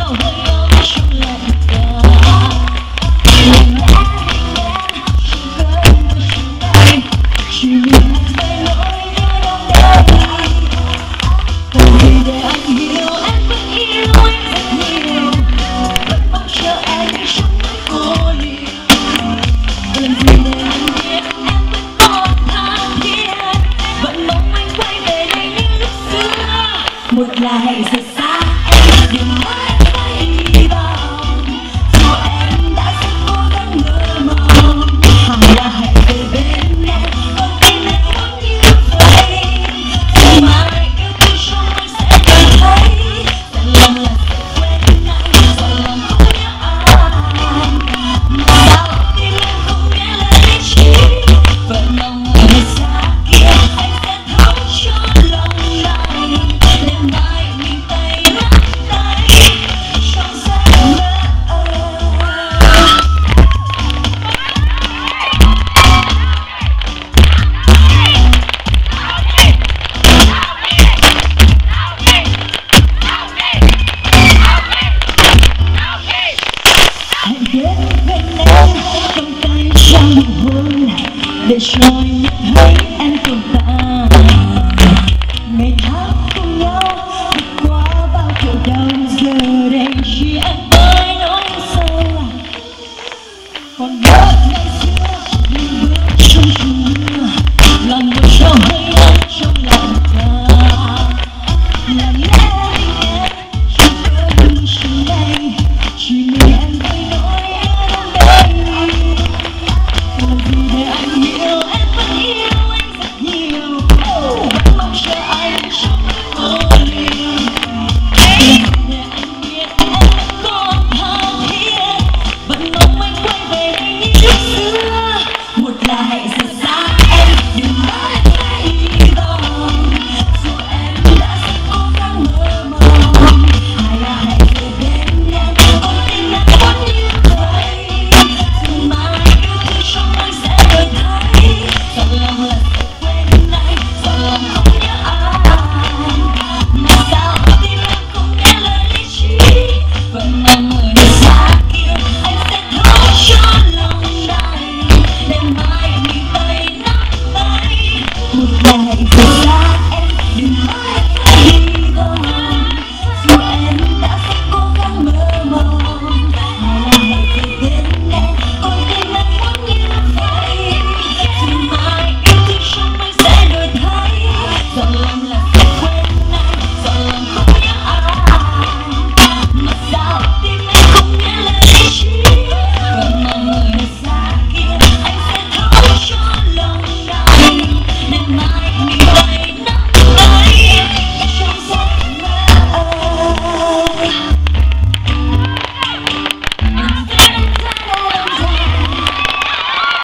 Một là hãy rời xa em, đừng mãi quay vòng. Dù em đã rất cố gắng mơ mộng, hằng là hãy về bên em, con tim em muốn như vậy. Dù mai yêu thương trong anh sẽ cảm thấy rằng lòng là sẽ quên anh, rằng lòng không nhớ anh. Mà sao tim em không nghe lời lý trí, vẫn mong người xa kia anh sẽ thấu cho lòng này. Đêm mai mình tay nắm tay trong giấc mơ. Hãy đến bên em trong tay trong nụ hôn này, để cho anh nhận thấy em tồn tại. Ngày tháng cùng nhau vượt qua bao kiểu đau, giờ đây chỉ anh với nỗi sâu lắng. Còn nhớ ngày xưa mình bước trong trời mưa, lòng một trao hơi ấm trong lòng ta. Là lẽ em trong cơn mưa chiều nay, chỉ mình em với nỗi nhớ đắm đây. Làm gì để anh hiểu em vẫn yêu anh rất nhiều, vẫn mong chờ anh trong cô liêu. Để anh biết em vẫn còn thao thiết, vẫn mong anh quay về đây như lúc xưa. Một là hãy rời xa em, đừng mãi quay vòng. Dù em đã rất cố gắng mơ mộng, hai là hãy về bên em, con tim em muốn như vậy. Dù mai yêu thương trong anh sẽ đổi thay, rằng lòng là sẽ quên anh, rằng lòng không nhớ anh. Mà sao tim em không nghe lời lý trí, vẫn